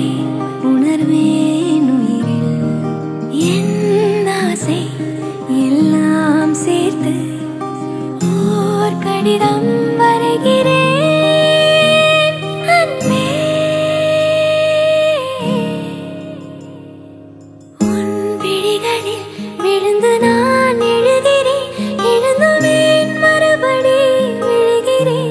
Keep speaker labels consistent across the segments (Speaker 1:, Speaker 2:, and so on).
Speaker 1: உணர்வேன் உயிரில் என் ஆசை எல்லாம் சேர்த்து ஓர் கடிதம் வரைகிறேன் அன்பே. உன் விழிகளில் விழுந்து நான் எழுகிறேன், எழுந்துவேன் மறுபடி விழுகிறேன்.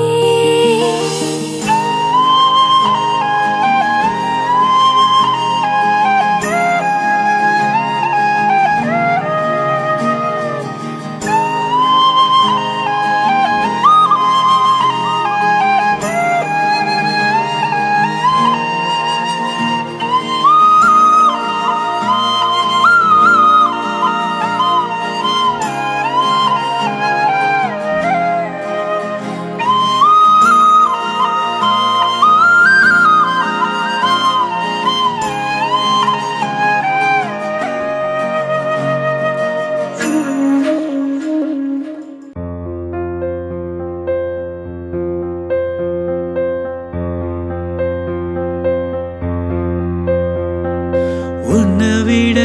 Speaker 2: உன்னை விட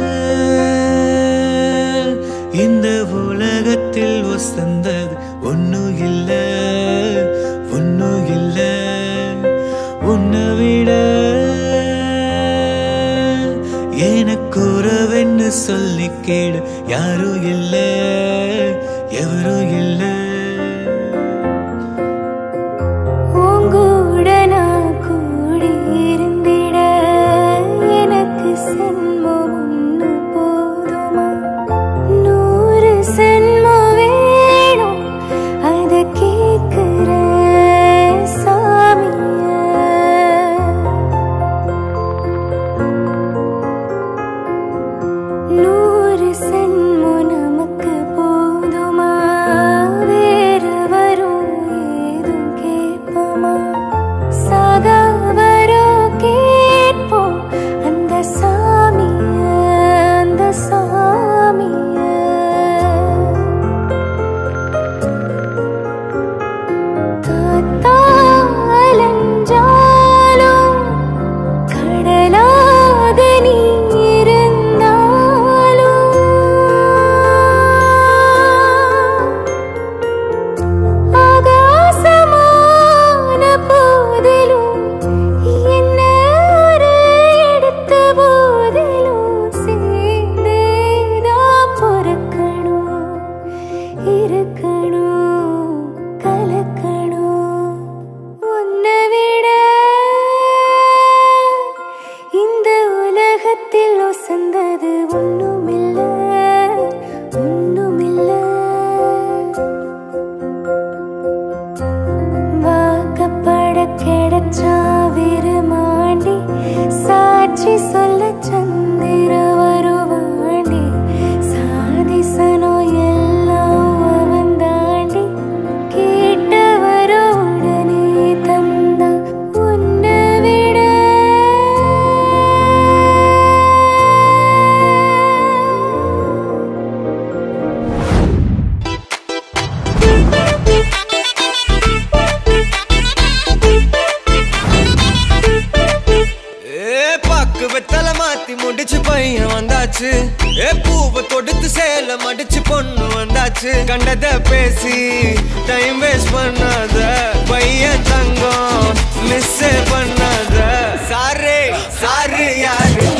Speaker 2: இந்த உலகத்தில் வசந்தது ஒன்னும் இல்ல, ஒன்னும் இல்ல. உன்னை விட எனக்கு உறவென்னு சொல்லி கேடு யாரும் இல்ல, எவரும் இல்ல.
Speaker 1: உங்கூட நான் கூடி இருந்திட எனக்கு சென்மம் ஒன்று போதுமா? 100 சென்மம் வேணும், அதை கேட்கிற சாமிய. 100 சென்மம் நமக்கு போதுமா? வேற வரும் ஏதும் கேட்போமா? சாகா வரும் கேட்போம் அந்த சாமிய, அந்த சாமிய. காத்தாலஞ்சாலும் கடலாக நீ இருந்தாலும் ஆகாசமான போதிலும் என்ன ஒரு எடுத்த போதிலும் சேர்ந்தேதான் பொறக்கணும், இருக்கணும், கலக்கணும். உன்னை விட இந்த உலகத்தில் ஒசந்தது ஒண்ணுமில்ல, ஒண்ணுமில்ல. வாக்கப்பட கிடைச்சா விருமாண்டி, சாட்சி சொல்ல சந்திர வருவாண்டி. சாதிசனோ எல்லாம் அவன் தாண்டி, கேட்டவரோ உடனே தந்தா. உன்னை விட
Speaker 2: பாக்கு வெத்தல மாத்தி முடிச்சு பையன் வந்தாச்சு. பூவை தொடுத்து சேல மடிச்சு பொண்ணு வந்தாச்சு. கண்டத பேசி டைம் வேஸ்ட் பண்ணாத, பையன் தங்கம் மிஸ் பண்ணாத. சாரு சாரு யாரு